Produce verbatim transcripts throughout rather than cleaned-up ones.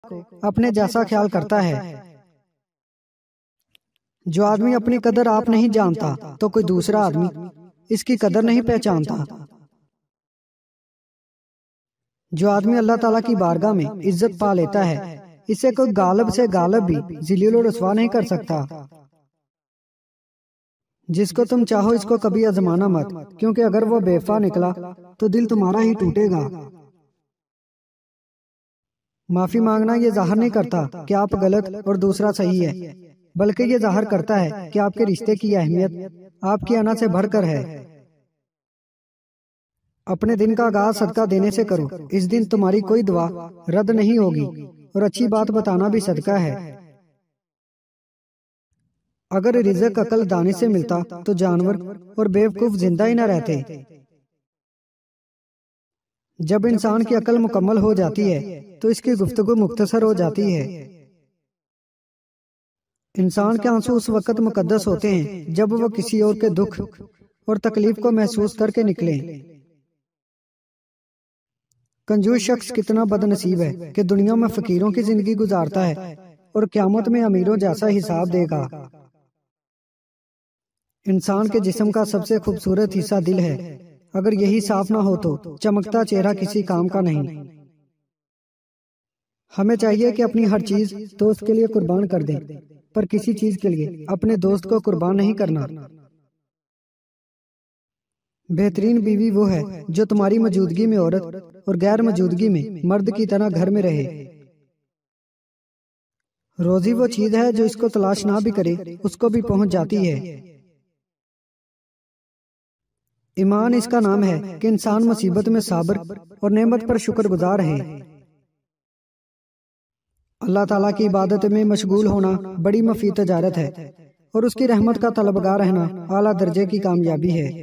اپنے جیسا خیال کرتا ہے۔ جو آدمی اپنی قدر آپ نہیں جانتا تو کوئی دوسرا آدمی اس کی قدر نہیں پہچانتا۔ جو آدمی اللہ تعالیٰ کی بارگاہ میں عزت پا لیتا ہے اسے کوئی غالب سے غالب بھی ذلیل و رسوا نہیں کر سکتا۔ جس کو تم چاہو اس کو کبھی آزمانا مت، کیونکہ اگر وہ بے وفا نکلا تو دل تمہارا ہی ٹوٹے گا۔ معافی مانگنا یہ ظاہر نہیں کرتا کہ آپ غلط اور دوسرا صحیح ہے، بلکہ یہ ظاہر کرتا ہے کہ آپ کے رشتے کی اہمیت آپ کی انا سے بڑھ کر ہے۔ اپنے دن کا آغاز صدقہ دینے سے کرو، اس دن تمہاری کوئی دعا رد نہیں ہوگی، اور اچھی بات بتانا بھی صدقہ ہے۔ اگر رزق عقل دانی سے ملتا تو جانور اور بیوقوف زندہ ہی نہ رہتے۔ جب انسان کی عقل مکمل ہو جاتی ہے تو اس کی گفتگو مختصر ہو جاتی ہے۔ انسان کے آنسو اس وقت مقدس ہوتے ہیں جب وہ کسی اور کے دکھ اور تکلیف کو محسوس کر کے نکلیں۔ کنجوس شخص کتنا بد نصیب ہے کہ دنیا میں فقیروں کی زندگی گزارتا ہے اور قیامت میں امیروں جیسا حساب دے گا۔ انسان کے جسم کا سب سے خوبصورت حصہ دل ہے، اگر یہی صاف نہ ہو تو چمکتا چہرہ کسی کام کا نہیں۔ ہمیں چاہیے کہ اپنی ہر چیز دوست کے لیے قربان کر دیں، پر کسی چیز کے لیے اپنے دوست کو قربان نہیں کرنا۔ بہترین بیوی وہ ہے جو تمہاری موجودگی میں عورت اور غیر موجودگی میں مرد کی طرح گھر میں رہے۔ روزی وہ چیز ہے جو اس کو تلاش نہ بھی کرے اس کو بھی پہنچ جاتی ہے۔ ایمان اس کا نام ہے کہ انسان مصیبت میں صابر اور نعمت پر شکر گزار ہے۔ اللہ تعالیٰ کی عبادت میں مشغول ہونا بڑی مفید تجارت ہے، اور اس کی رحمت کا طلبگار رہنا اعلیٰ درجے کی کامیابی ہے۔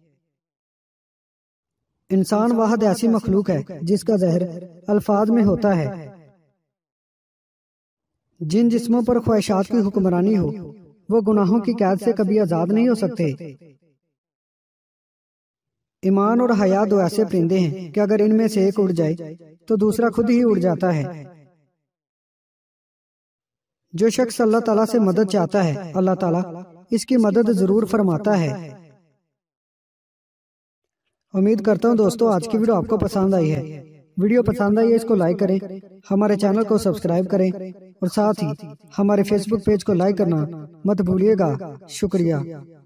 انسان واحد ایسی مخلوق ہے جس کا زہر الفاظ میں ہوتا ہے۔ جن جسموں پر خواہشات کی حکمرانی ہو وہ گناہوں کی قید سے کبھی آزاد نہیں ہو سکتے۔ ایمان اور حیا دو ایسے پرندے ہیں کہ اگر ان میں سے ایک اڑ جائے تو دوسرا خود ہی اڑ جاتا ہے۔ جو شخص اللہ تعالیٰ سے مدد چاہتا ہے اللہ تعالیٰ اس کی مدد ضرور فرماتا ہے۔ امید کرتا ہوں دوستو آج کی ویڈیو آپ کو پسند آئی ہے۔ ویڈیو پسند آئی ہے اس کو لائک کریں، ہمارے چینل کو سبسکرائب کریں، اور ساتھ ہی ہمارے فیس بک پیج کو لائک کرنا مت بھولیے گا۔ شکریہ۔